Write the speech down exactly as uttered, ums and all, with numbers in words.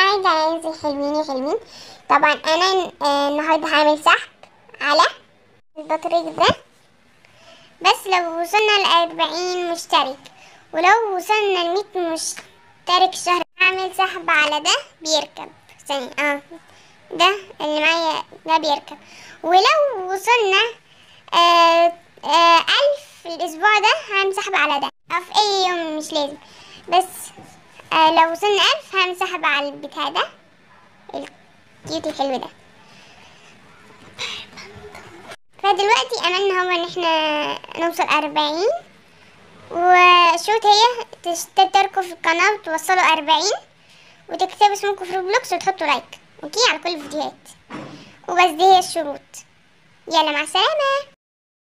هاي جايز حلوين يا حلوين. طبعا انا آه، النهارده هعمل سحب على البطريق ده، بس لو وصلنا لأربعين مشترك، ولو وصلنا لمية مشترك شهر هعمل سحب على ده بيركب ثانية. اه ده اللي معايا ده بيركب. ولو وصلنا آه آه ألف الأسبوع ده هعمل سحب على ده، أو في أي يوم مش لازم، بس آه لو وصلنا ألف هعمل سحب على البتاع ده الكيوت الحلو ده. فدلوقتي أملنا هو إن احنا نوصل أربعين، وشوت هي تشتركوا في القناة وتوصلوا أربعين، وتكتبوا اسمكم في روبلوكس وتحطوا لايك اوكي على كل الفيديوهات، وبس دي هي الشروط. يلا مع السلامة.